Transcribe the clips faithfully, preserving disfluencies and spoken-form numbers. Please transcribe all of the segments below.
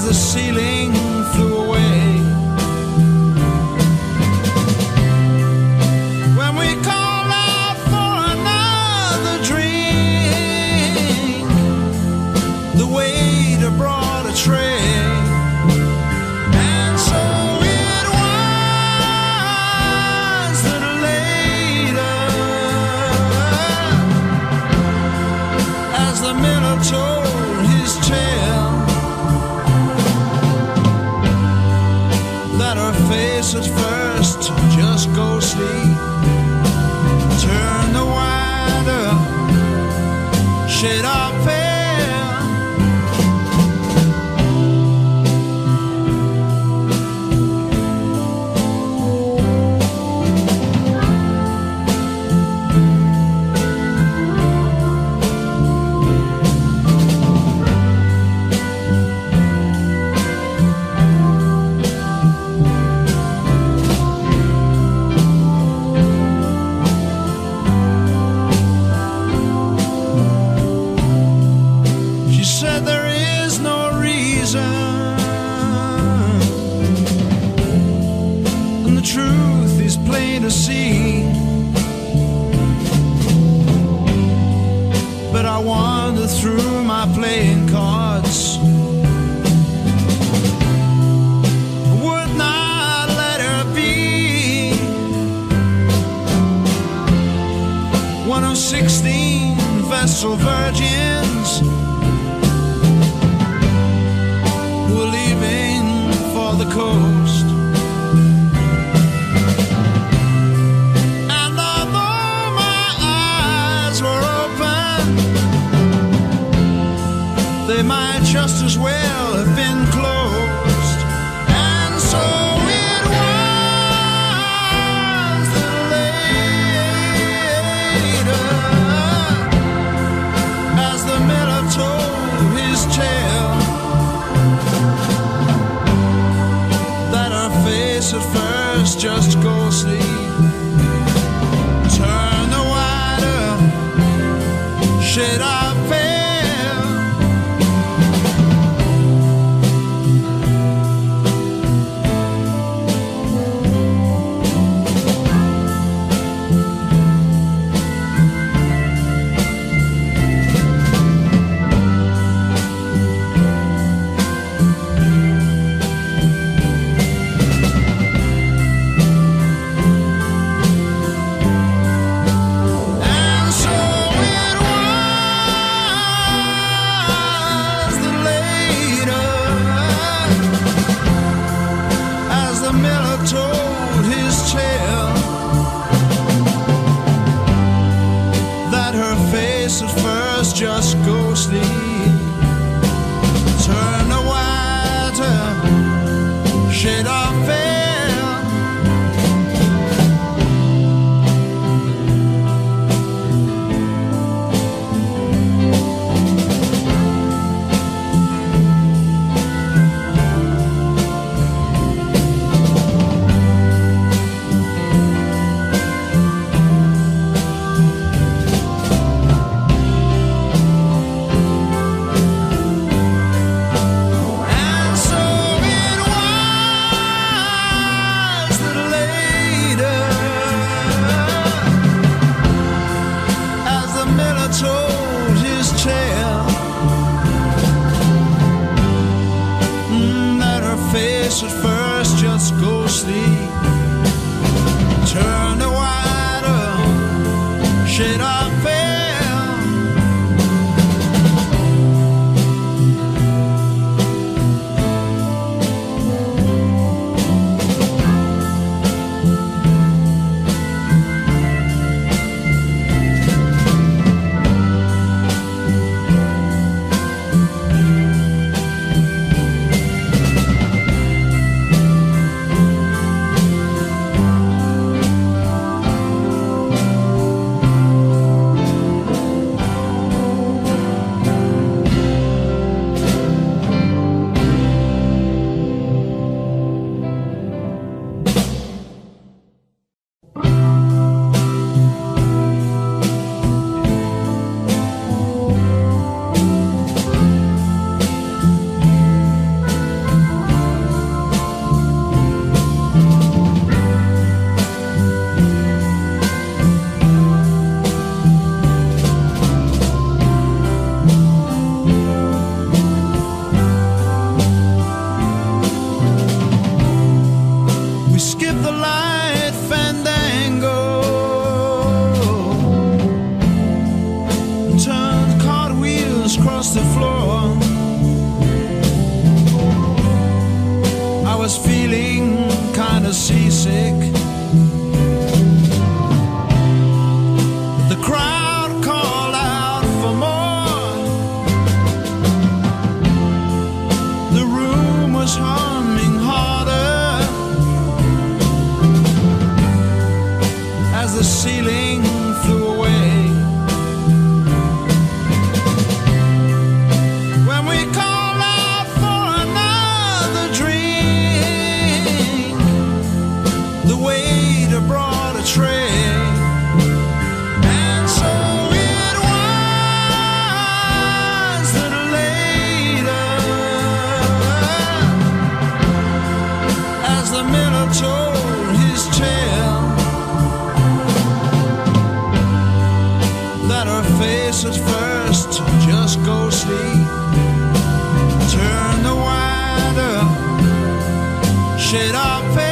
as the ceiling flew away. When we called out for another drink, the waiter brought a tray. And so it was that later, as the miller told his tale, that her face at first just ghostly turned the wider shade of pale. Truth is plain to see, but I wander through my playing cards, would not let her be one of sixteen vestal virgins who are leaving for the coast. They might just as well have been closed. And so it was that later, as the miller told his tale, that her face at first just ghostly turned the wider shade of pale. The miller told his tale, that her face at first just ghostly turned a whiter shade of pale. Told his tale, mm, that her face at first just ghostly turned a wider shade of pale. was seasick. The crowd called out for more. The room was humming harder as the ceiling flew away. When we called out for another drink, the waiter brought a tray. And so it was that later, as the miller told his tale, that her face at first just ghostly turned the wider shade of pale.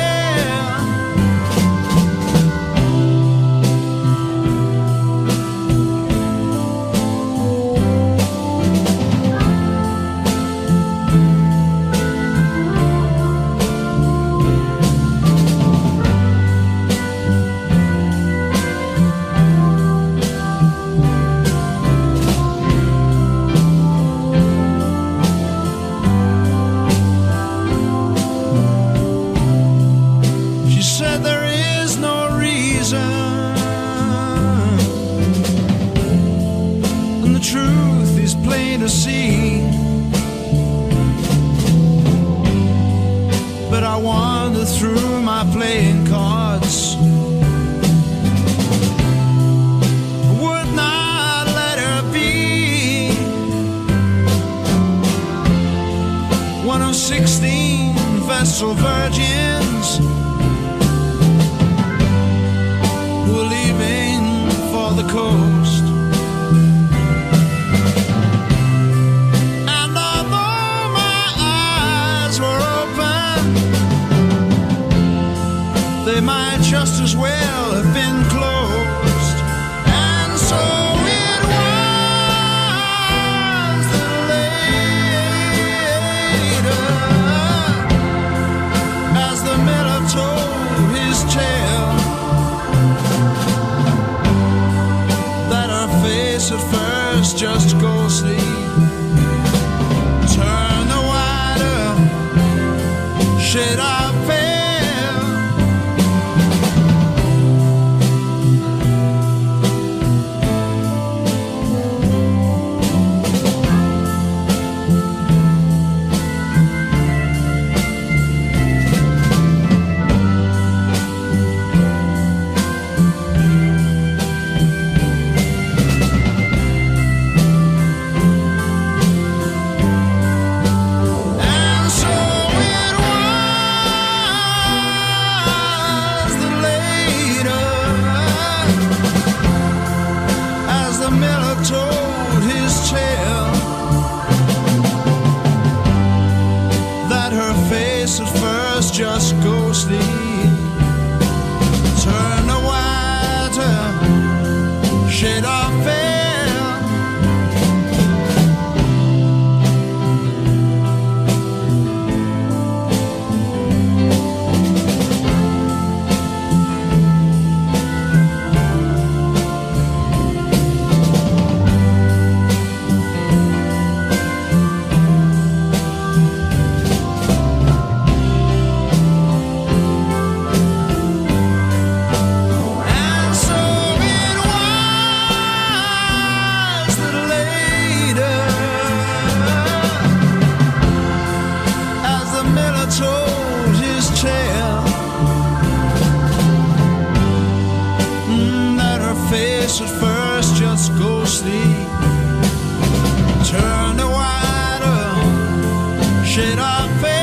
She said there is no reason, and the truth is plain to see. But I wander through my playing cards, would not let her be one of sixteen vestal virgins who were leaving for the coast. And although my eyes were open, they might just as well have been closed. And so it was that later, as the miller told his tale, that her face at first just ghostly turned the wider shade of pale. And so it was that later, as the miller told his tale, that her face at first just ghostly turned a whiter shade of pale. And so it was that later, as the miller told his tale, mm, that her face at first just ghostly turned a wider shade of pale.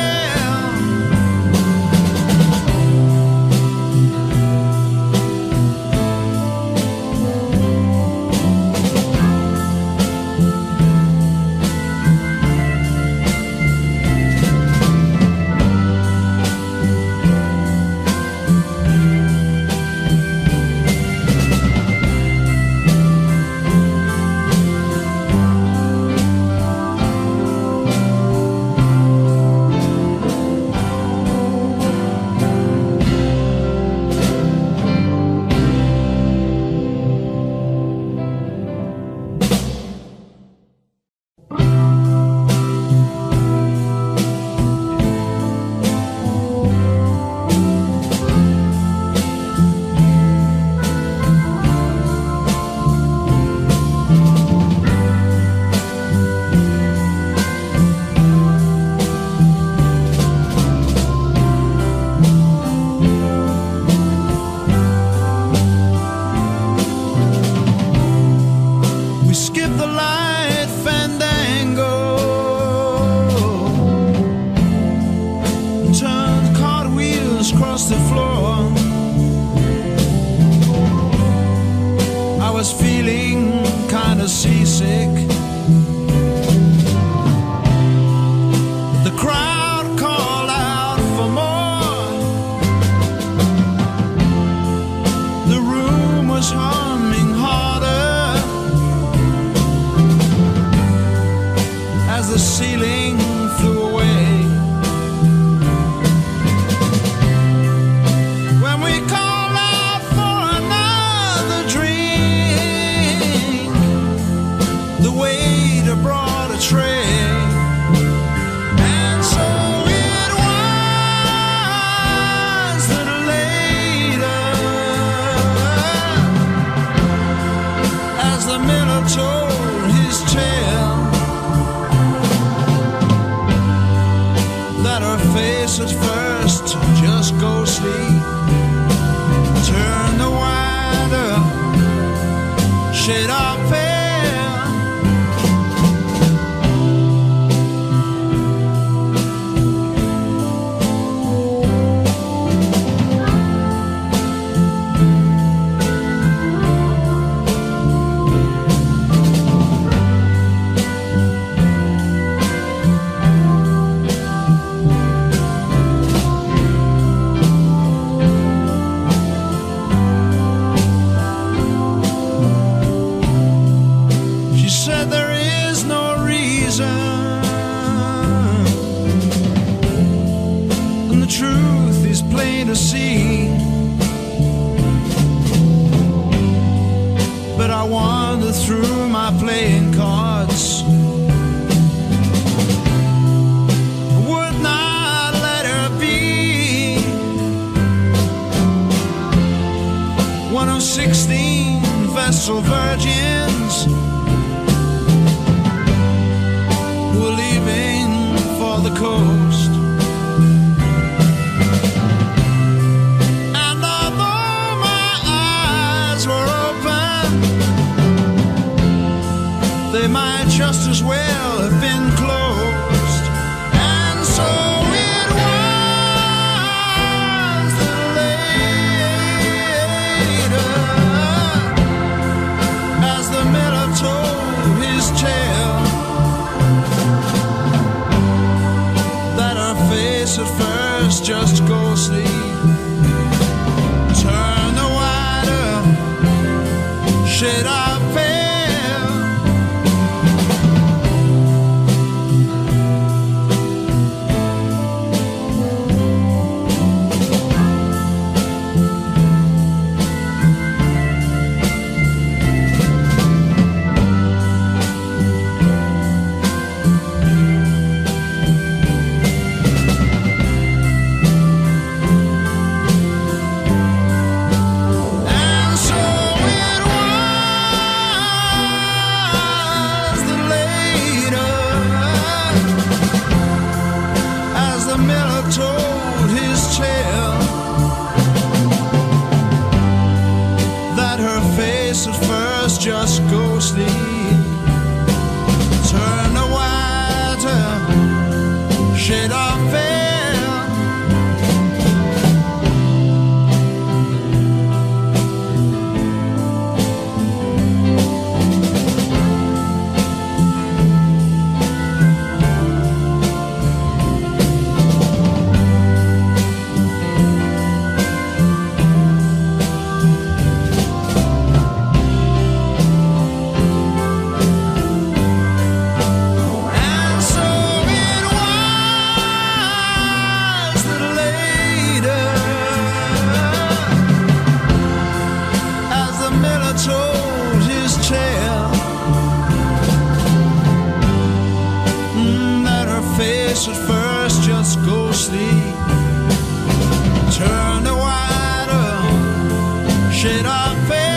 face at first just go sleep. Turn the wider shade of pale. Truth is plain to see, but I wander through my playing cards. I would not let her be one of sixteen vestal virgins who are leaving for the coast. They might just as well have been closed. And so it was that later, as the miller told his tale, that her face at first just goes sleep. Turn the wider shade of pale. The miller told his tale, that her face at first just goes sleep. Turn the wider shade of pale. Told his tale, mm, that her face at first just goes sleep. Turn the wider shade of pale.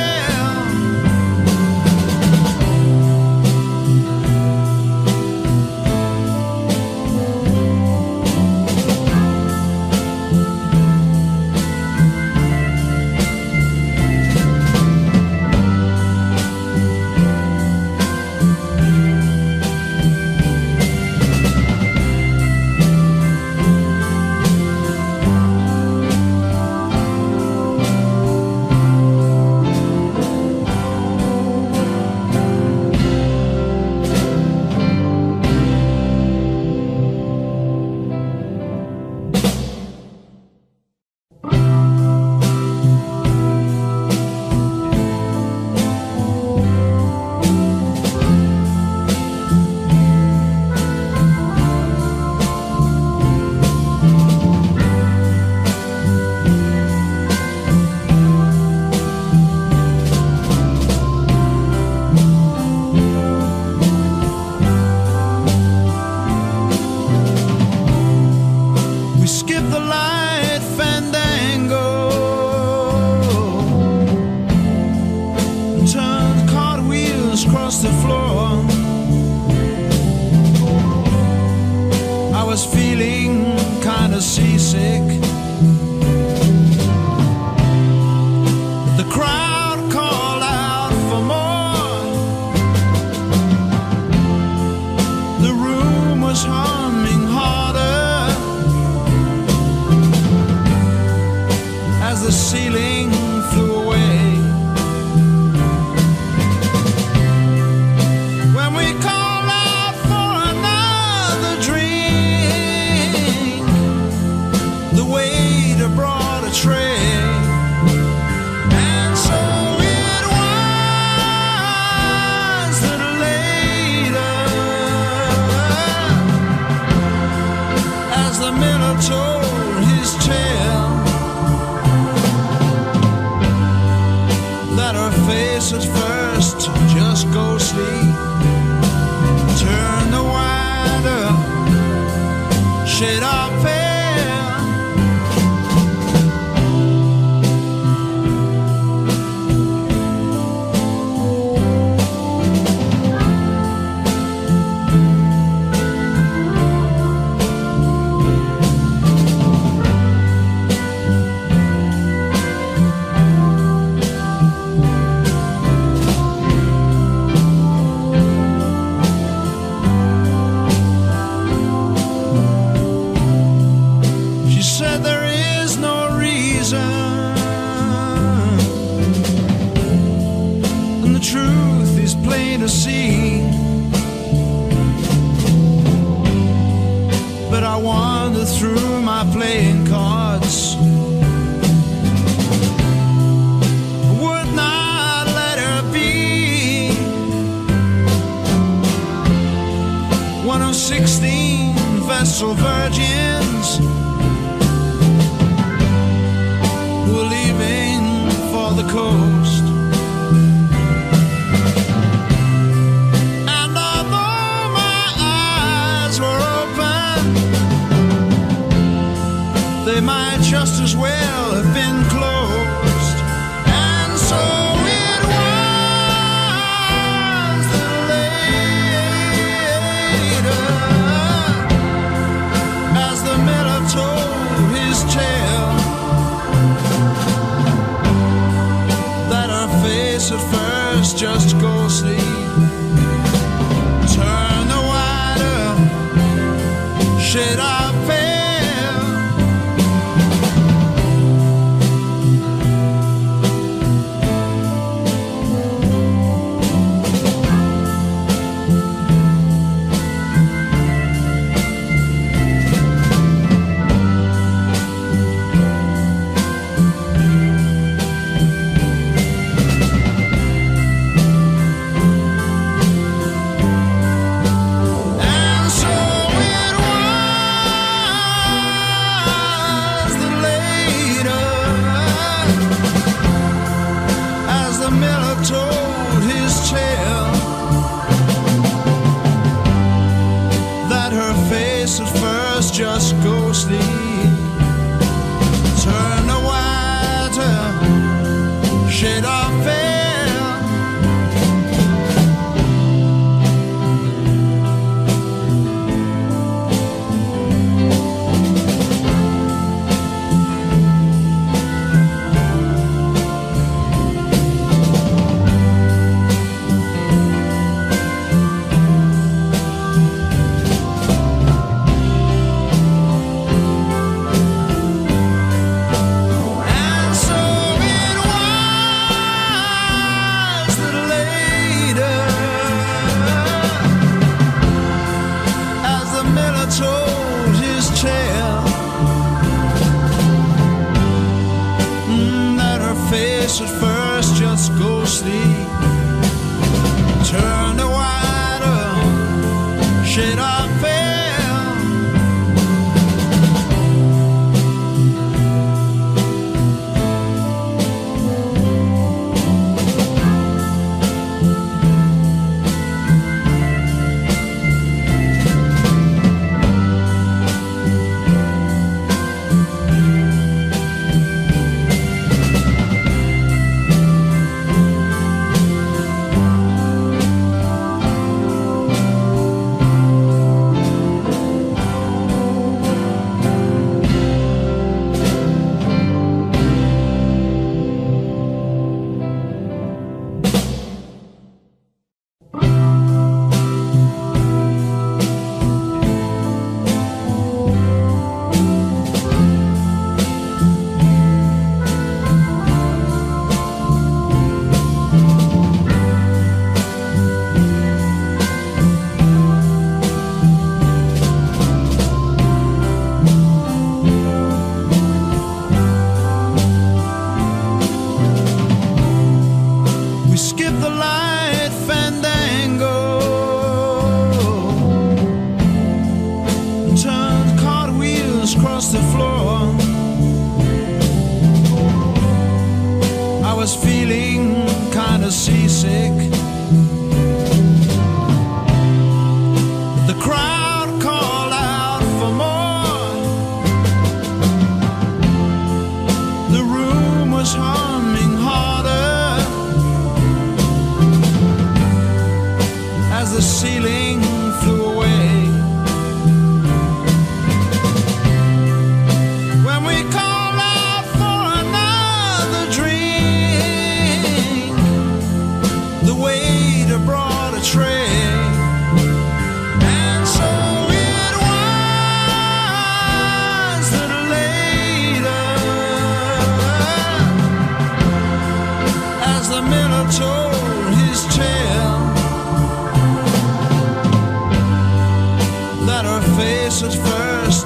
Across the floor, I was feeling kind of seasick. The crowd called out for more. The room was humming harder as the ceiling flew away. When we called out for another drink, the waiter brought a tray. And so it was that later, as the miller told his tale, that her face at first just ghostly turned the wider shade of pale. She said there is no reason, and the truth is plain to see. But I wander through my playing cards, would not let her be one of sixteen vestal virgins who were leaving for the coast. And although my eyes were open, they might just as well have been closed. And so it was that later, as the miller told his tale, that her face at first just ghostly turned the wider shade of pale. And so it was that later, as the miller told his tale, that her face at first just ghostly turned a whiter shade of pale.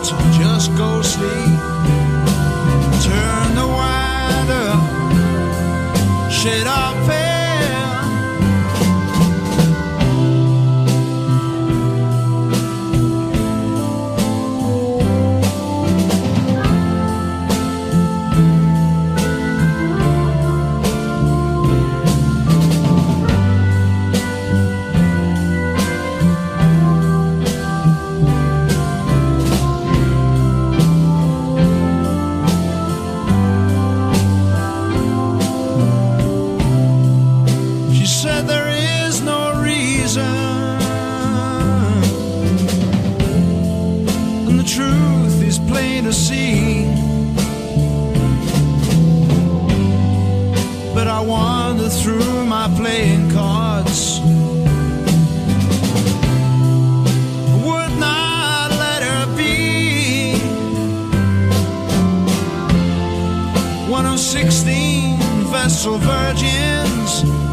to just go sleep. Turn the wider shade of pale. Truth is plain to see, but I wander through my playing cards. Would not let her be one of sixteen Vestal virgins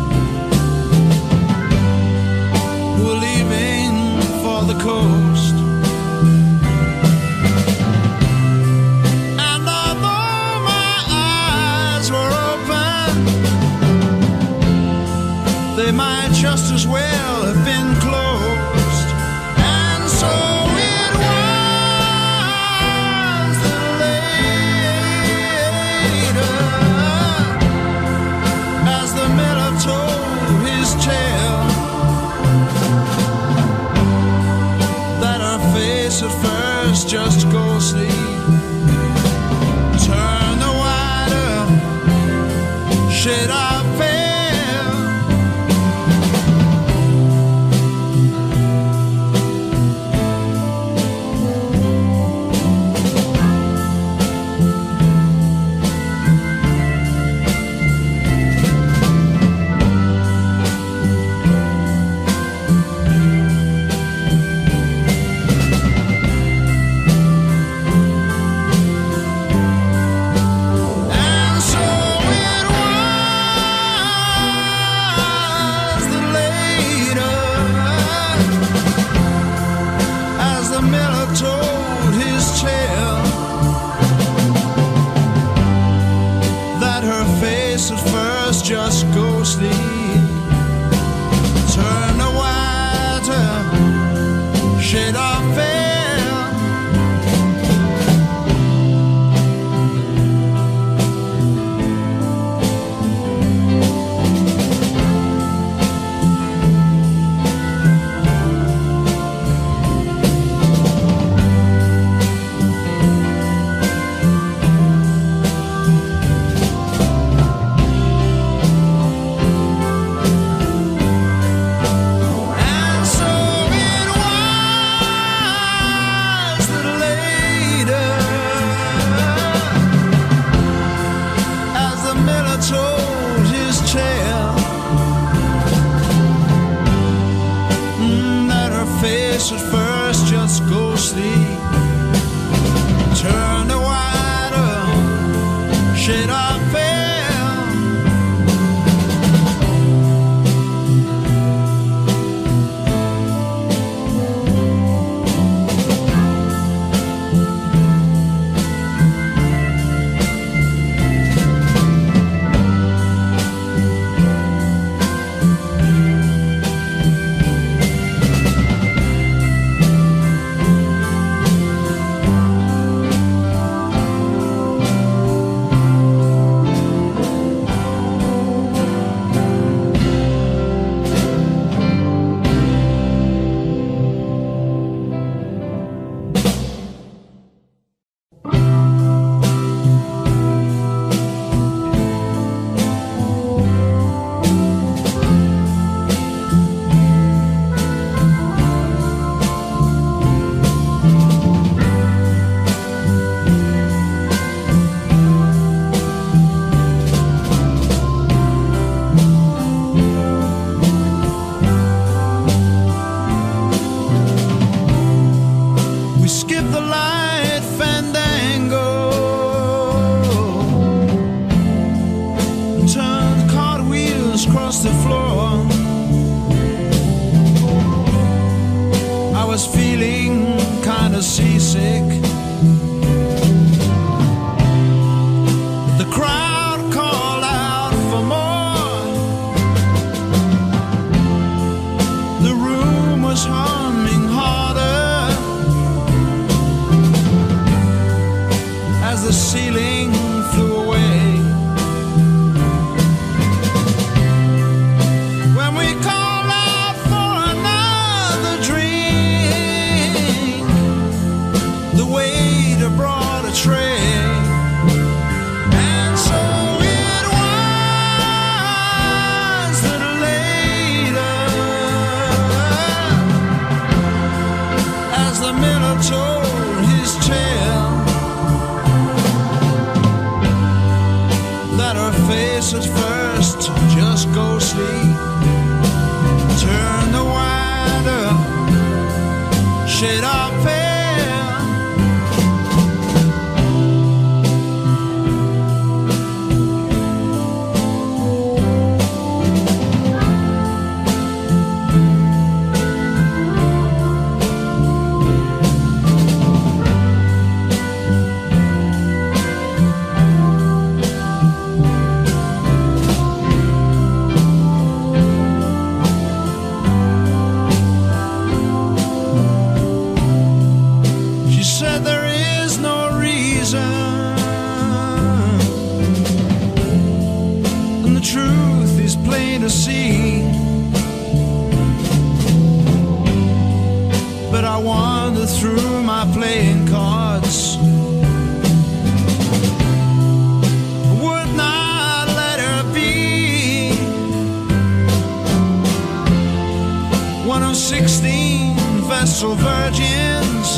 who are leaving for the coast. They might just as well have been closed. And so it was that later, as the miller told his tale, that her face at first just goes sleep. Turn the wider shade of pale. the ceiling flew away. When we called out for another drink, the waiter brought a tray. And so it was that later, as the miller told his tale, that her face at first just ghostly turned the wider shade of pale. Truth is plain to see, but I wander through my playing cards, would not let her be one of sixteen vestal virgins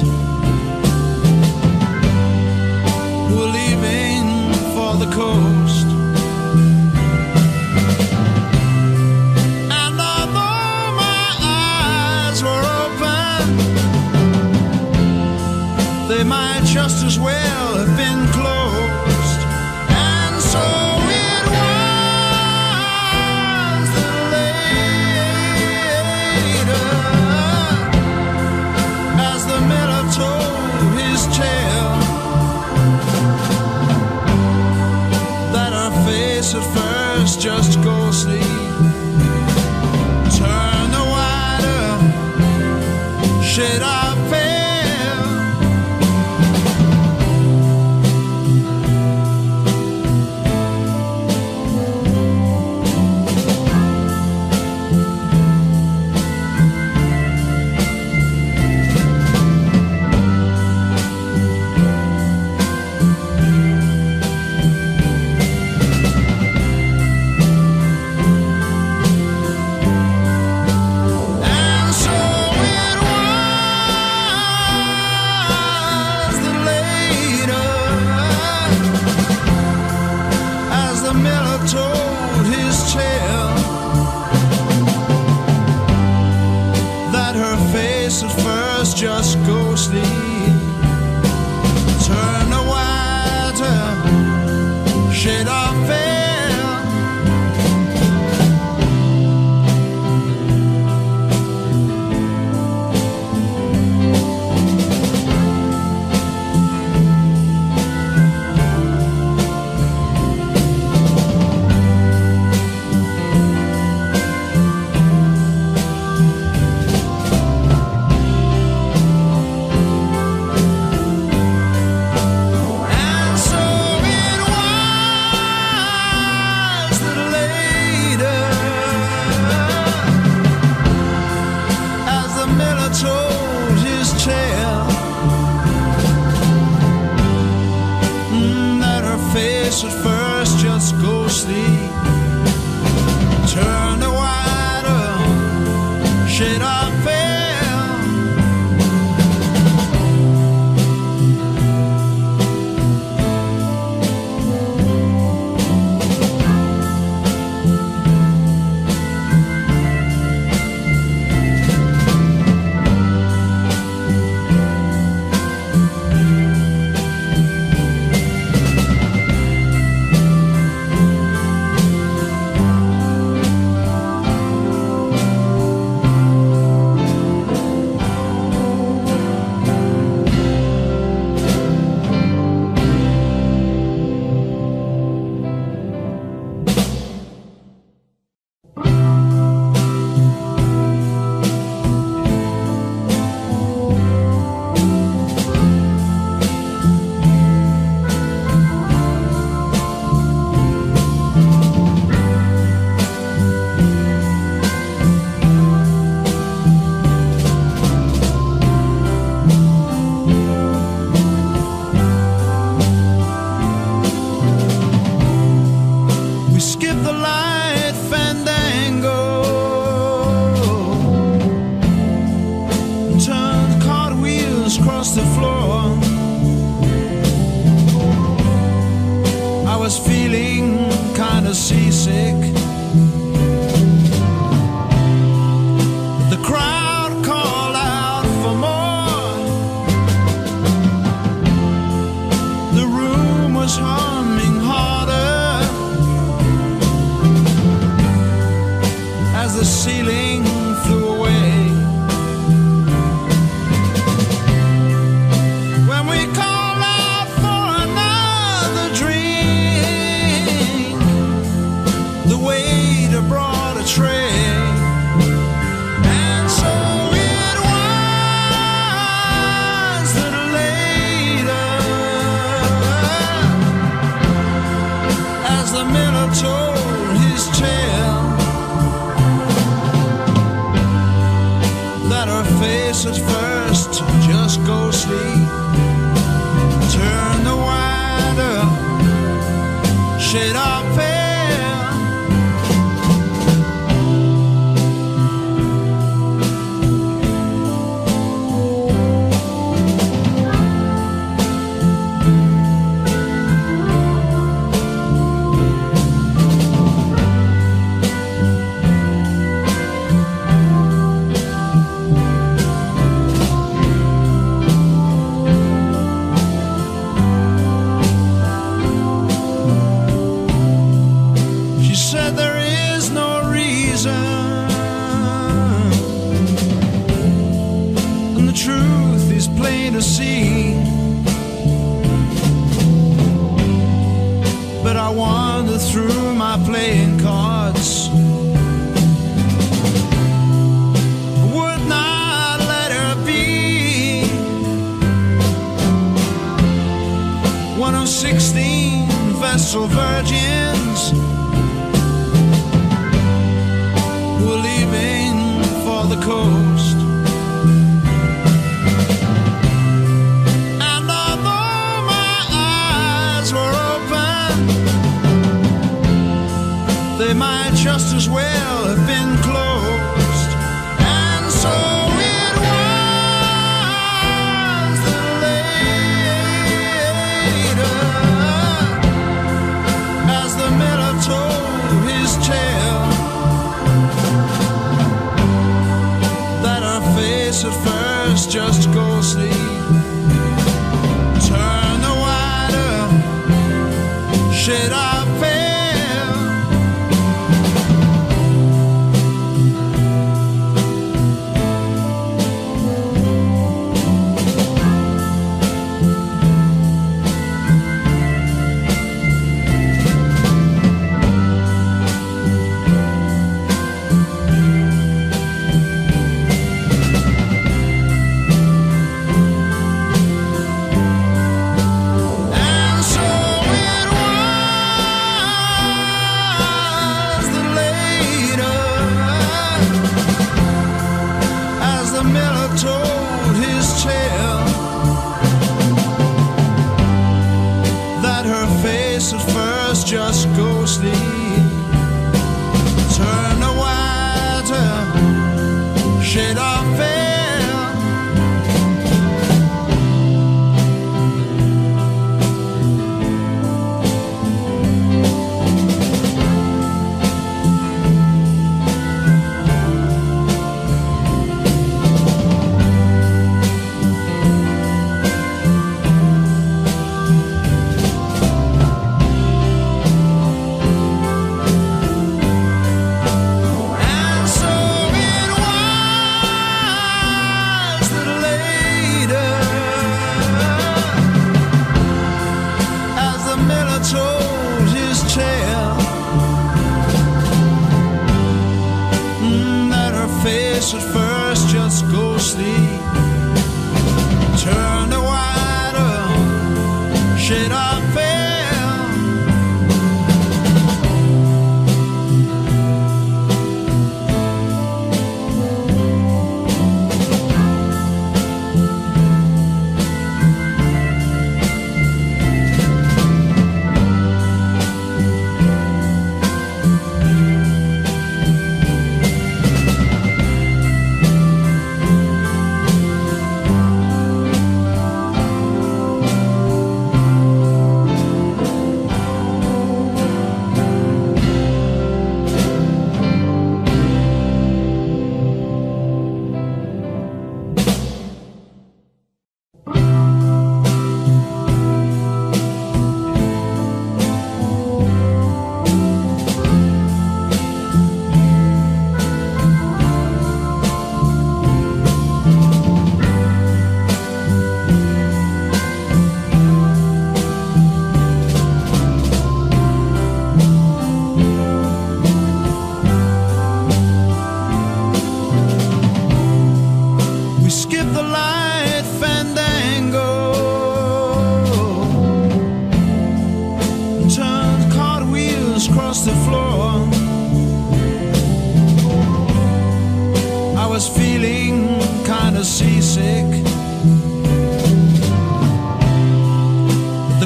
who are leaving for the coast. They might just as well have been closed. And so it was that later, as the miller told his tale, that her face at first just ghostly turned the wider shade of pale. The miller told his tale, that her face at first just ghostly turned a whiter shade of pale. Told his tale, mm, that her face at first just ghostly turned a wider shade of pale. told his tale, that her face at first just ghostly turned the wider shade of pale. Truth is plain to see, but I wander through my playing cards, would not let her be one of sixteen vestal virgins who are leaving for the coast. They might just as well have been closed. And so it was that later, as the miller told his tale, that her face at first just ghostly turned the wider shade of pale. The miller told his tale, that her face at first just ghostly turned a wider shade of pale. Told his tale, mm, that her face at first just ghostly turned a wider shade of pale.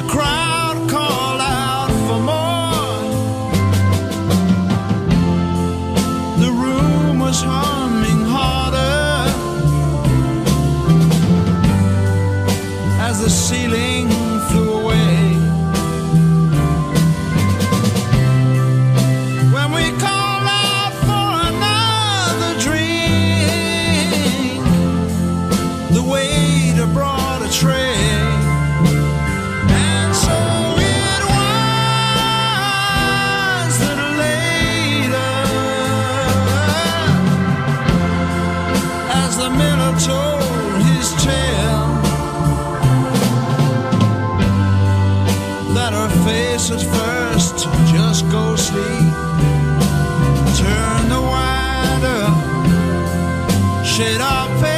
crowd called out for more. The room was humming harder as the ceiling flew away. When we called out for another drink, the waiter brought a tray. And so it was that later, as the miller told his tale, that her face at first just ghostly turned a wider shade of pale.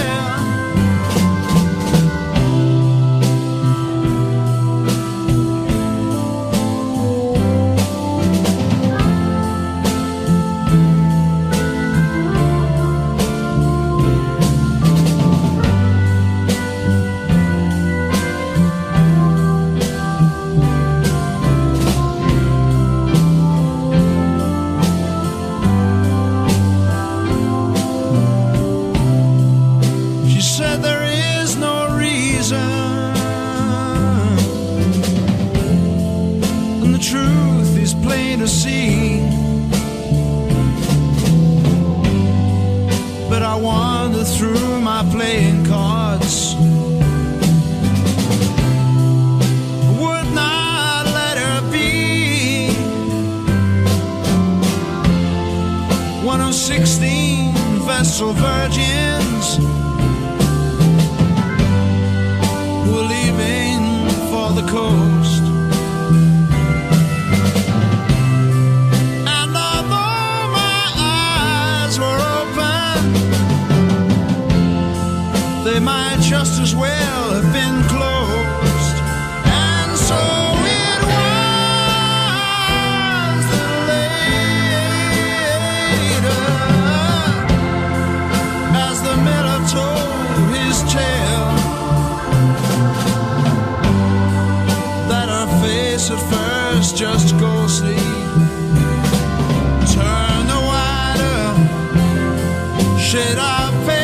She said there is no reason, and the truth is plain to see. But I wander through my playing cards, would not let her be one of sixteen vestal virgins who were leaving for the coast. And although my eyes were open, they might just as well have been closed. And so it was that later, as the miller told his tale, that her face at first just ghostly turned a wider shade of pale.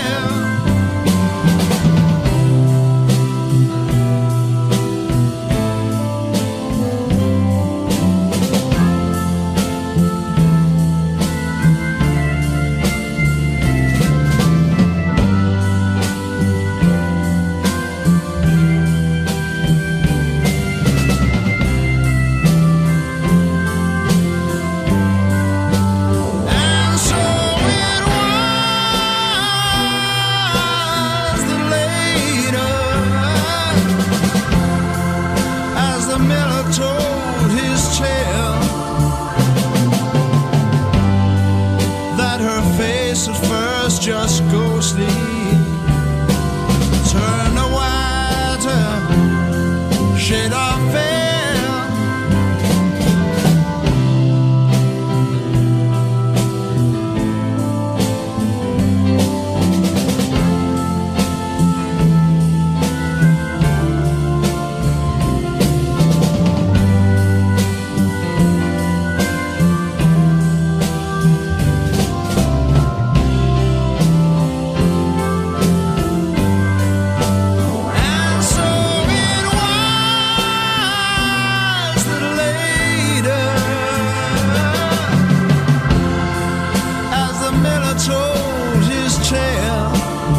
And so it was that later, as the miller told his tale, that her face at first just ghostly turned a whiter shade of pale. And so it was that later, as the miller told his tale,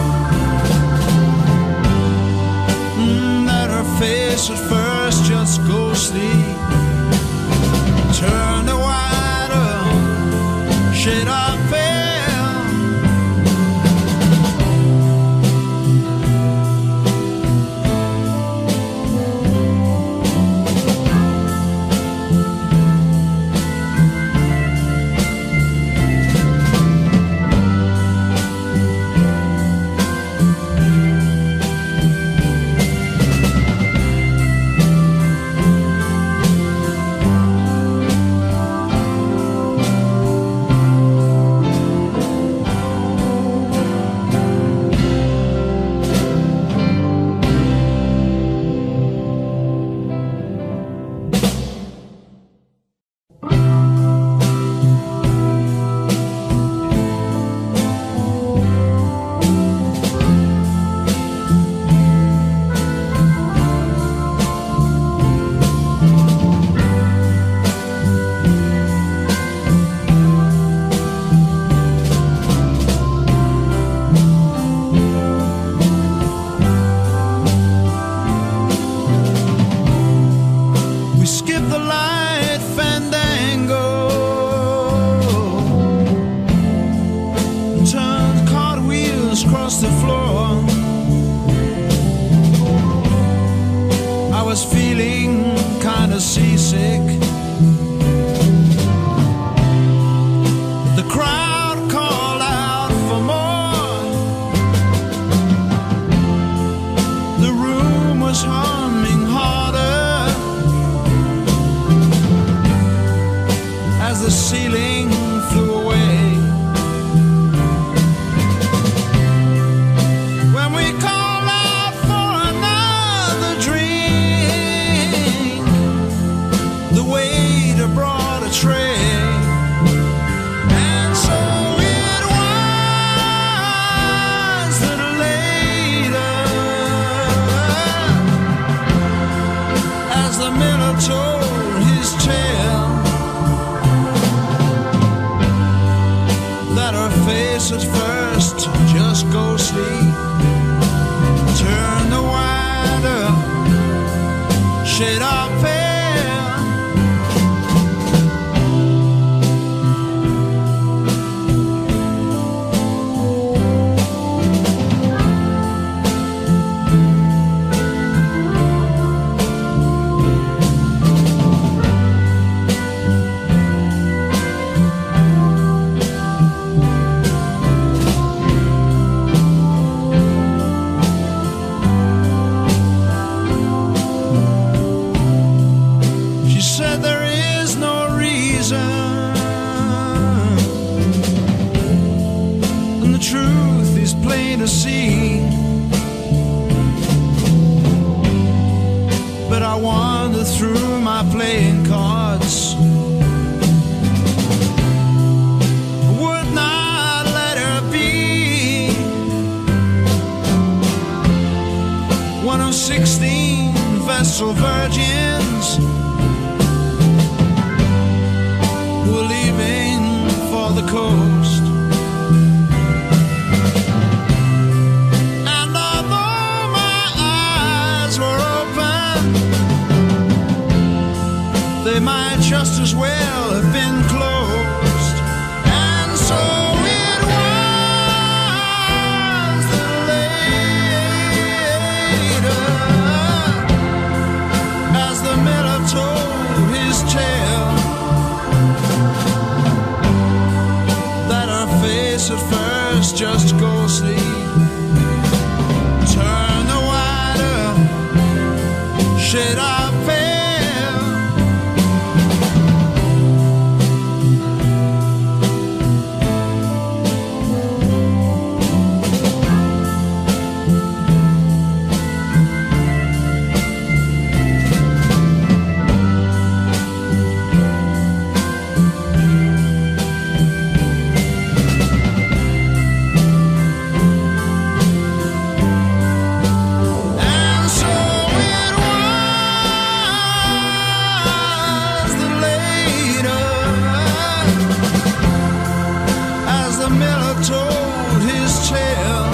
mm, that her face at first just ghostly turned a wider shade of pale. was feeling kind of seasick. The crowd called out for more. The room was humming harder as the ceiling flew away. When we called out for another drink, the waiter brought a tray. And so it was that later, as the miller told his tale, that her face at first just ghostly turned a wider shade of pale. She said there is no reason, and the truth is plain to see. But I wander through my playing cards, would not let her be one of sixteen vestal virgins who were leaving for the coast. And although my eyes were open, they might just as well have been closed. And so it was that later, as the miller told his tale, that her face at first just ghostly turned a wider shade of pale. And so it was that later, as the miller told his tale,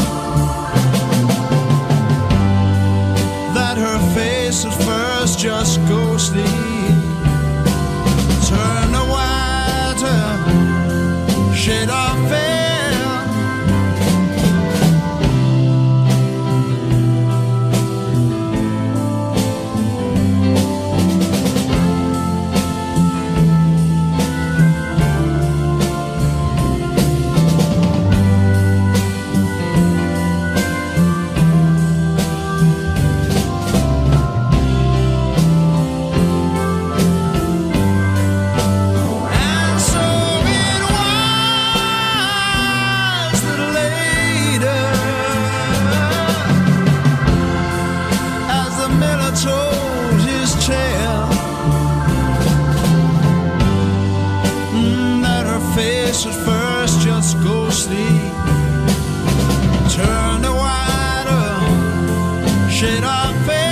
that her face at first just ghostly turned a whiter shade of pale. And so it was that later, as the miller told his tale, mm, that her face at first just ghostly turned a wider shade of pale.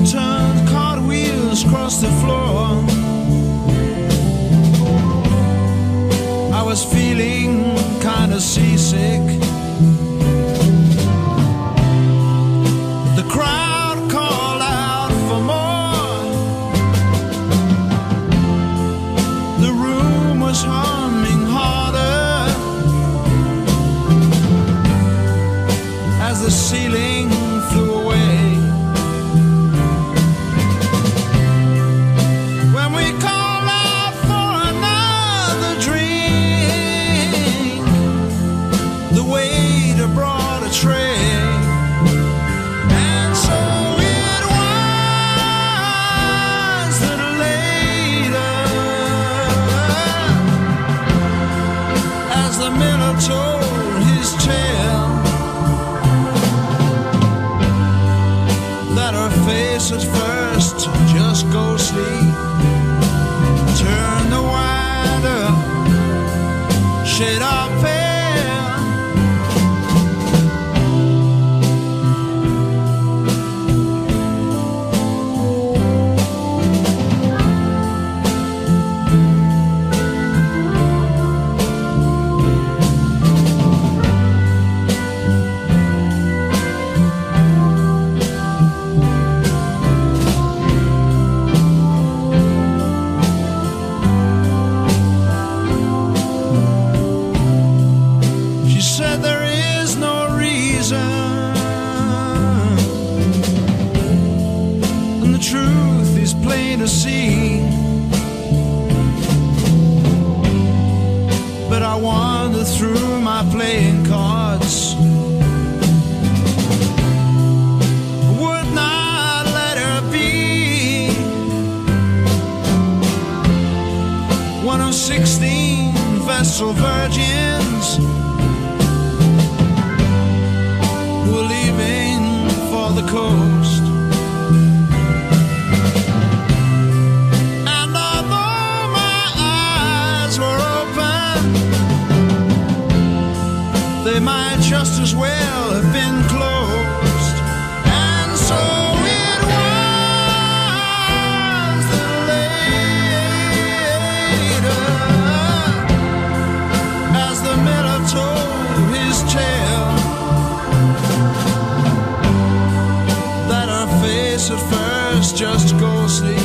turned cartwheels across the floor. I was feeling kinda seasick. The crowd called out for more. The room was humming harder as the ceiling flew away. When we called out for another drink, the waiter brought a tray. And so it was that later, as the miller told his tale, that her face at first just ghostly turned a wider shade of pale. She said there is no reason, and the truth is plain to see. But I wandered through my playing cards, would not let her be one of sixteen vestal virgins who were leaving for the coast. And although my eyes were open, they might just as well have been closed. And so it was that later, as the miller told his tale, that her face at first just ghostly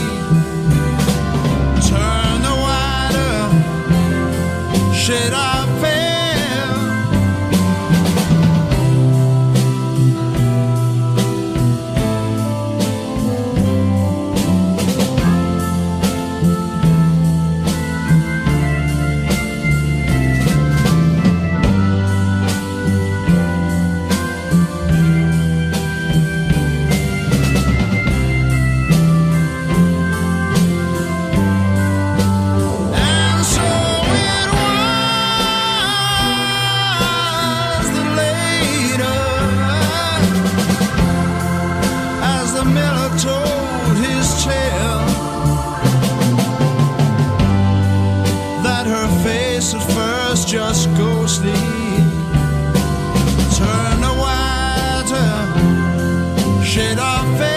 turned a wider shade of pale. And so it was that later, as the miller told his tale, that her face at first just ghostly turned a whiter shade of pale.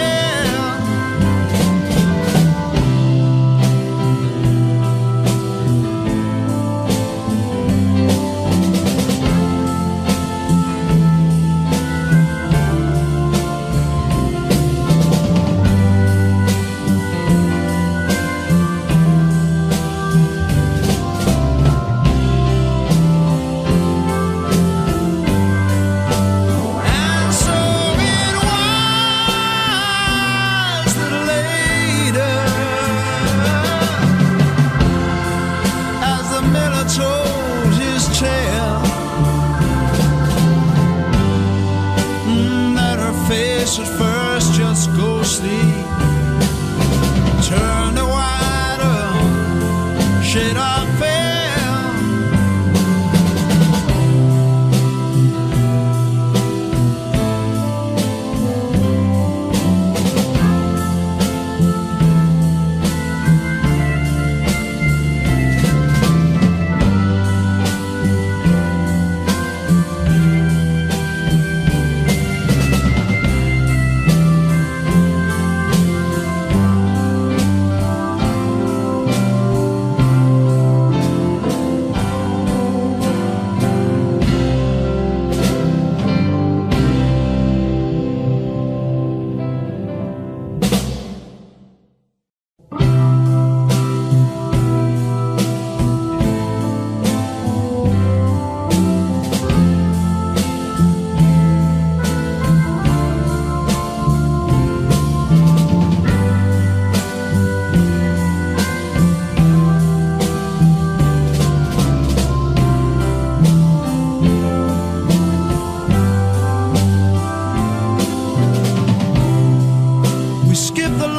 And so it was that later, as the miller told his tale, mm, that her face at first just ghostly turned a wider shade of pale.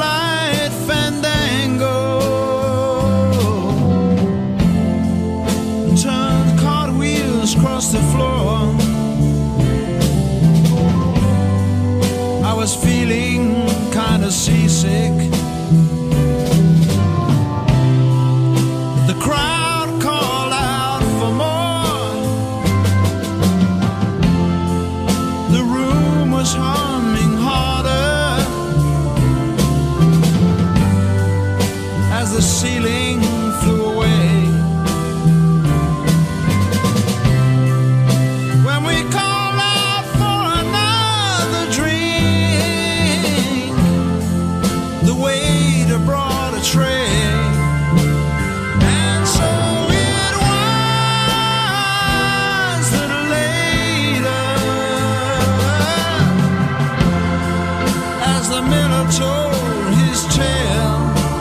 moonlight fandango, turned cartwheels across the floor. I was feeling kind of seasick. The crowd called out for more. The room was humming harder as the ceiling flew away. When we called out for another drink, the waiter brought a tray. And so it was that later, as the miller told his tale,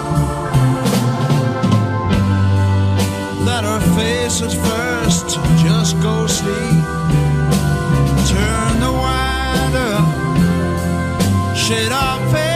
that her face at first just ghostly turned the wider shade of pale.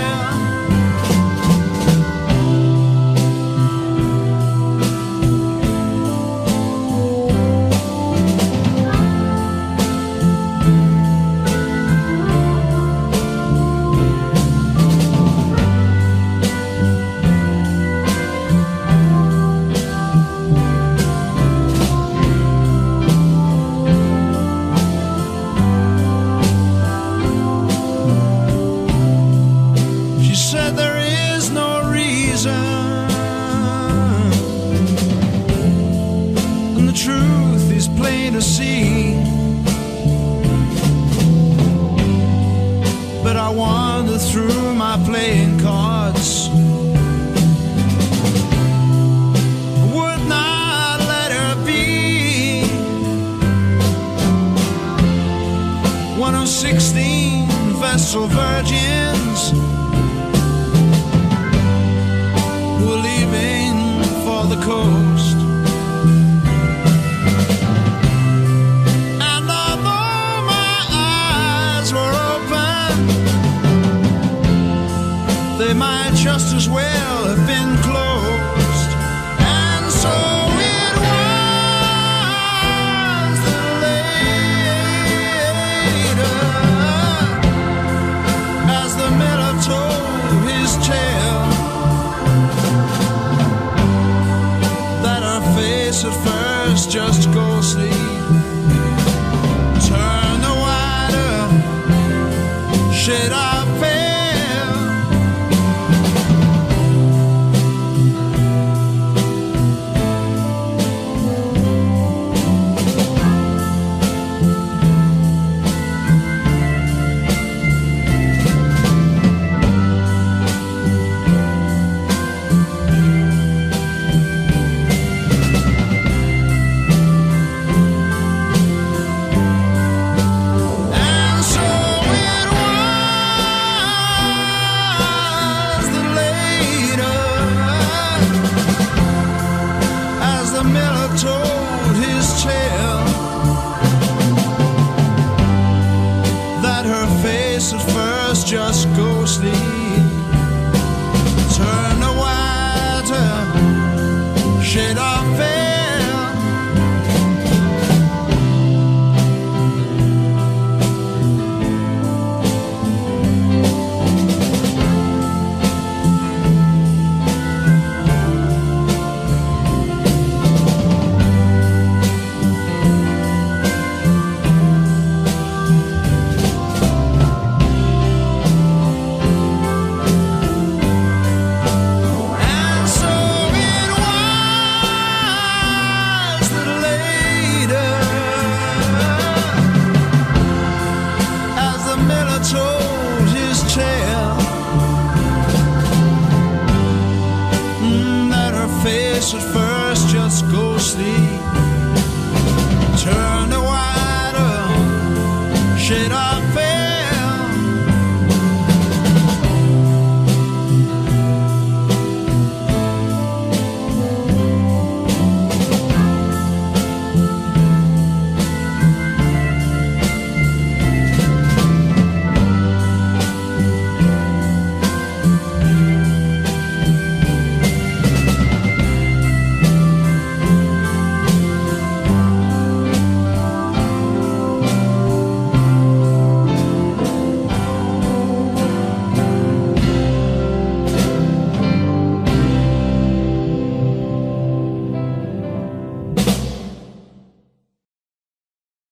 She said there is no reason, and the truth is plain to see. But I wandered through my playing cards, would not let her be one of sixteen vestal virgins who were leaving for the coast. And although my eyes were open, they might just as well have been closed. And so it was that later, as the miller told his tale,